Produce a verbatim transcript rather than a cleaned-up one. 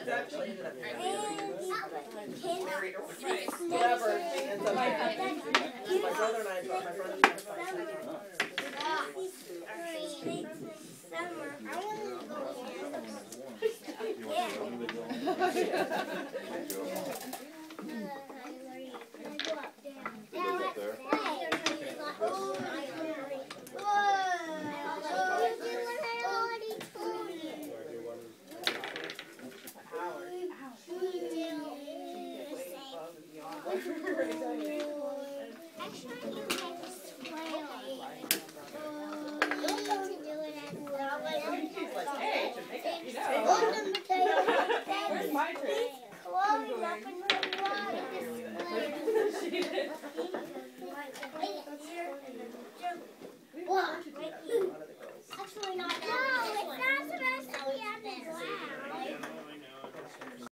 actually ended up Right. whatever ends up happening. My brother and I brought my brother and I brought Summer. I want to go Actually,